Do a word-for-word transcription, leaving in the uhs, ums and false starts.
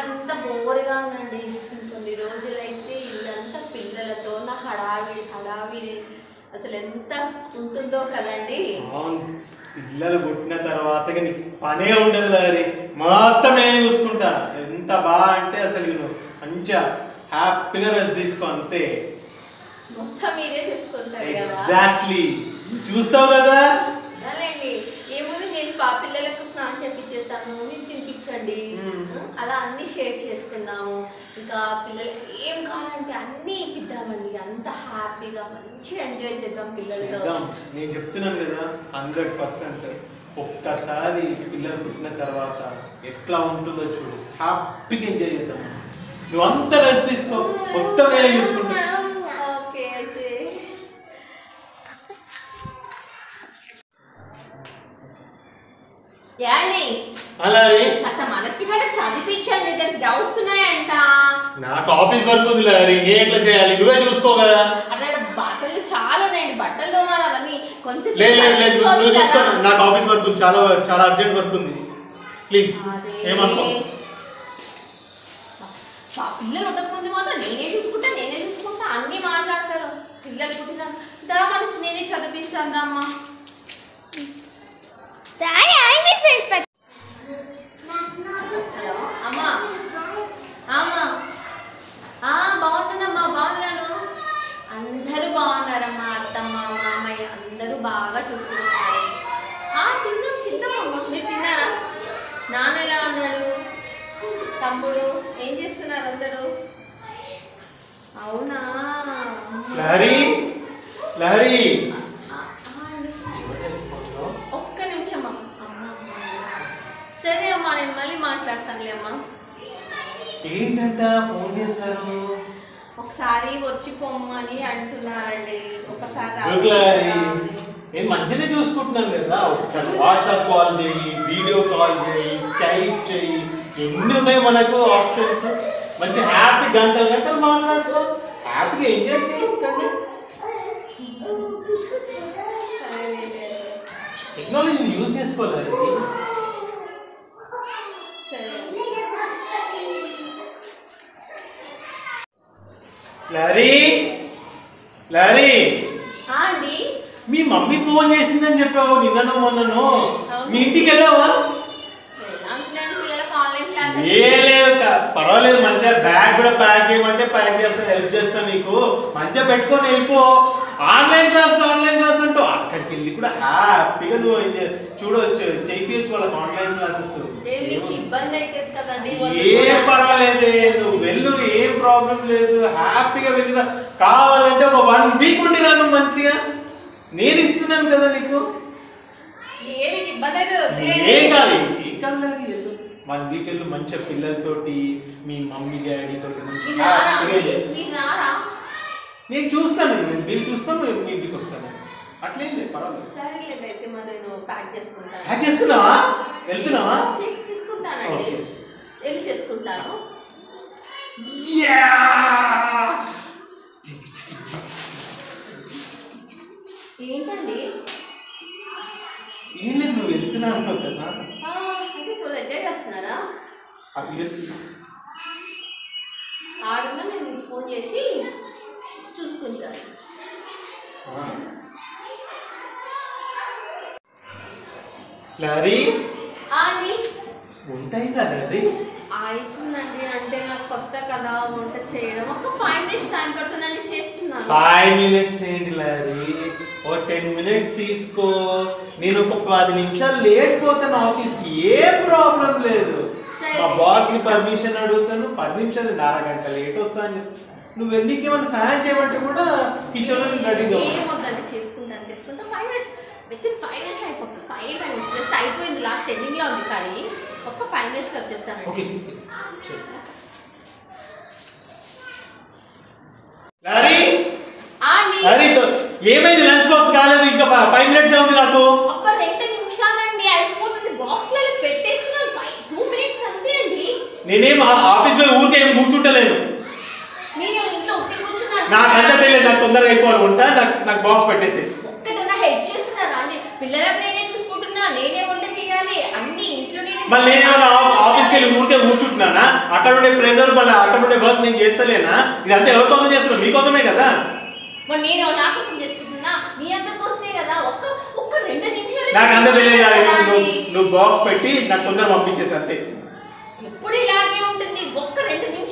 ఇల్లంతా బోరుగా ఉందండి. కొన్ని రోజులైతే ఇల్లంతా పిల్లలతో నా హడావిడి హడావిడి అసలు ఎంత ఉంటుందో కదండి. పిల్లలు పుట్టిన తర్వాత నీకు పనే ఉండదు లారీ, మొత్తం నేనే చూసుకుంటా. ఎంత బాగా అంటే అసలు నేను మంచిగా హ్యాపీగా రెస్ట్ తీసుకో అంతే. మొత్తం మీరే చూసుకుంటారు కదా. ఎగ్జాక్ట్లీ చూస్తావు కదా. అదేండి ఏముంది, నేను పా పిల్లలకు స్నానం చేపించేస్తాను, మీరు తినిపించండి, అలా అన్ని షేర్ చేసుకుందాము. ఇంకా పిల్లలకి ఏం కావాలంటే అన్నీ ఇప్పిద్దామండి. అంత హ్యాపీగా మంచిగా ఎంజాయ్ చేద్దాం పిల్లలతో. నేను చెప్తున్నాను కదా హండ్రెడ్ పర్సెంట్. ఒక్కసారి పిల్లలు పుట్టిన తర్వాత ఎట్లా ఉంటుందో చూడు, హ్యాపీగా ఎంజాయ్ చేద్దాం. నువ్వు అంత రెస్ట్ తీసుకో, మొత్తం నేనే చూసుకుంటా. ఓకే అయితే యాండి అలాగే అసలు మనసుగా చదివించండి, దానికి డౌట్స్ ఉన్నాయంట. నాకు ఆఫీస్ వర్క్ ఉంది లారీ, నేను ఎట్లా చేయాలి, నువ్వే చూసుకో కదా. అట్లా బట్టలు చాలా ఉన్నాయండి, బట్టలు తోమాలి అవన్నీ కొంచెం. నాకు ఆఫీస్ వర్క్ ఉంది, చాలా చాలా అర్జెంట్ వర్క్ ఉంది, ప్లీజ్ ఏమనుకో. పిల్లలు ఉండకపోతే మాత్రం నేనే చూసుకుంటా నేనే చూసుకుంటా అన్ని మాట్లాడతారు. పిల్లలు పుట్టిన దా మనసు నేనే చదివిస్తాను అమ్మా. హలో అమ్మా. అమ్మా బాగున్నానమ్మా, బాగున్నాను. అందరూ బాగున్నారమ్మా, అత్తమ్మ మామయ్య అందరూ బాగా చూసుకుంటున్నారు. తిన్నాం తిన్నామమ్మా, మీరు తిన్నారా? నాన్న ఎలా ఉన్నాడు? తమ్ముడు ఏం చేస్తున్నారు అందరూ? అవునా లారీ లారీ ఒక్క నిమిషం అమ్మా. సరే అమ్మా, నేను మళ్ళీ మాట్లాడతానులే అమ్మా. ఏంటంట ఫోన్ చేశారు? ఒకసారి వచ్చి పొమ్మని అంటున్నారండి. ఒకసారి నేను మంచిగా చూసుకుంటున్నాను కదా. ఒకసారి వాట్సాప్ కాల్ చేయి, వీడియో కాల్ చేయి, స్కైప్ చేయి, ఎన్ని ఉన్నాయి మనకు ఆప్షన్స్. మంచి హ్యాపీ గంటలు గంటలు మాట్లాడుకో, హ్యాపీగా ఎంజాయ్ చేయండి. టెక్నాలజీని యూజ్ చేసుకోవాలి. లారీ లారీ అండి, మీ మమ్మీ ఫోన్ చేసిందని చెప్పావు నిన్నను మొన్నను, మీ ఇంటికి వెళ్ళావా? ఏ లేదు, పర్వాలేదు, మంచిగా బ్యాగ్ కూడా ప్యాక్ చేయమంటే ప్యాక్ చేస్తా, హెల్ప్ చేస్తా నీకు. మంచిగా పెట్టుకొని వెళ్ళిపో. ఆన్లైన్ క్లాస్ ఆన్లైన్ క్లాస్ అంటూ అక్కడికి వెళ్ళి కూడా హ్యాపీగా నువ్వు చూడవచ్చు, చేయించు వాళ్ళకి ఆన్లైన్ క్లాసెస్. ఏం పర్వాలేదే, నువ్వు వెళ్ళు, ఏం ప్రాబ్లం లేదు, హ్యాపీగా వెళ్ళిరా. కావాలంటే ఒక వన్ వీక్ ఉండిరా నువ్వు మంచిగా, నేను ఇస్తున్నాను కదా నీకు. ఏం కాదు ఏం కాదు, వన్ వీక్ వెళ్ళు మంచిగా పిల్లలతోటి, మీ మమ్మీ డాడీ తోటి మంచిగా. నేను చూస్తాను, నేను వీళ్ళు చూస్తాను, మీ ఇంటికి వస్తాను. అట్లేం లేదు, పర్వాలేదు. ప్యాక్ చేసుకున్నావా? వెళ్తున్నావా? చేసుకుంటాను. ఏంటండి ఏం లేదు, నువ్వు వెళ్తున్నావు కదా. ఎంజాయ్ చేస్తున్నారా? ఆడున్నా నేను మీకు ఫోన్ చేసి చూసుకుంటాను. లారీ అండి ఉంటాయి కదా. అది అవుతుందండి, అంటే నాకు కొత్త కదా వంట చేయడం. ఒక ఫైవ్ మినిట్స్ టైం పడుతుందండి, చేస్తున్నాను. ఫైవ్ మినిట్స్ ఏంటి లారీ, ఓ టెన్ మినిట్స్ తీసుకో. నేను ఒక పది నిమిషాలు లేట్ పోతాను ఆఫీస్కి, ఏ ప్రాబ్లం లేదు. మా బాస్ ని పర్మిషన్ అడుగుతాను, పది నిమిషాలు అరగంట లేట్ వస్తాను. నువ్వు వెళ్ళికి ఏమైనా సహాయం చేయమంటే కూడా కిచెన్ లో రెడీగా ఏమొద్దండి, చేసుకుంటాను చేసుకుంటా. Five minutes within five minutes అయిపోతుంది. ఫైవ్ మినిట్స్ జస్ట్ అయిపోయింది, లాస్ట్ ఎండింగ్ లో ఉంది కానీ ఒక్క ఫైవ్ మినిట్స్ వచ్చేస్తాను. లారీ లారీ ఏమైంది? లంచ్ బాక్స్ కాలేదు, ఇంకా ఫైవ్ మినిట్స్ ఉంది నాకు. ఒక్క రెండు నిమిషాలండి అయిపోతుంది. బాక్స్ లో పెట్టేస్తున్నాను, ఫైవ్ టూ మినిట్స్ అంతే అండి. నేనేం ఆఫీస్ లో ఊరికే ఏం కూర్చుంటలేను. నేను ఇంట్లో ఉట్టి కూర్చున్నాను. నాకంటే తెలియదు, నాకు తొందరగా అయిపోవాలి ఉంటా. నాకు నాకు బాక్స్ పెట్టేసి. ఒక్కటన్నా హెల్ప్ చేస్తున్నారా అండి? పిల్లలకు నేనే చూసుకుంటున్నా, నేనే వంట చేయాలి, అన్ని ఇంట్లోనే మళ్ళీ నేను ఆఫీస్కి వెళ్ళి ఊరికే కూర్చుంటున్నానా? అక్కడ ఉండే ప్రెజర్ మళ్ళీ అక్కడ ఉండే వర్క్ నేను చేస్తలేనా? ఇదంతా ఎవరి కోసం చేస్తున్నా? మీకోసమే కదా. మరి నేను నా కోసం చేసుకుంటున్నా, మీ అందరి కోసమే కదా. ఒక్క ఒక్క రెండు నిమిషాలు నాకు అంత తెలియదు. నువ్వు బాక్స్ పెట్టి నాకు తొందర పంపించేసి అంతే. ఎప్పుడు ఇలాగే ఉంటుంది. ఒక్క రెండు నిమిషాలు